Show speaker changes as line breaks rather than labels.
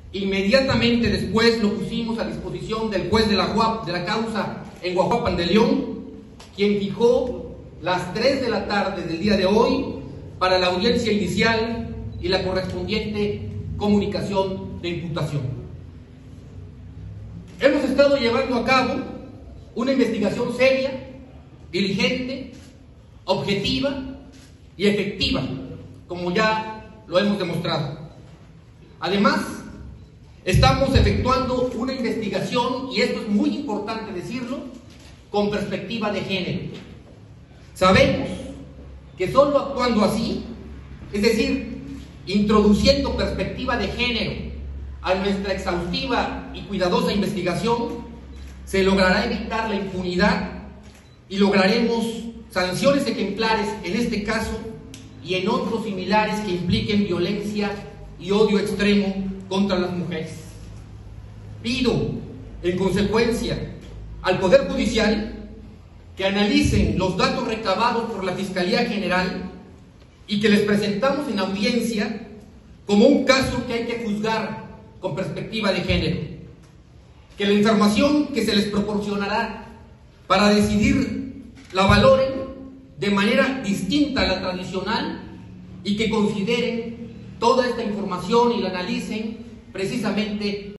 Inmediatamente después lo pusimos a disposición del juez de la causa en Guajuapan de León, quien fijó las 3 de la tarde del día de hoy para la audiencia inicial y la correspondiente comunicación de imputación. Hemos estado llevando a cabo una investigación seria, diligente, objetiva y efectiva, como ya lo hemos demostrado. Además, estamos efectuando una investigación, y esto es muy importante decirlo, con perspectiva de género. Sabemos que solo actuando así, es decir, introduciendo perspectiva de género a nuestra exhaustiva y cuidadosa investigación, se logrará evitar la impunidad y lograremos sanciones ejemplares en este caso y en otros similares que impliquen violencia y odio extremo contra las mujeres. Pido, en consecuencia, al Poder Judicial que analicen los datos recabados por la Fiscalía General y que les presentamos en audiencia como un caso que hay que juzgar con perspectiva de género. Que la información que se les proporcionará para decidir la valoren de manera distinta a la tradicional y que consideren toda esta información y la analicen precisamente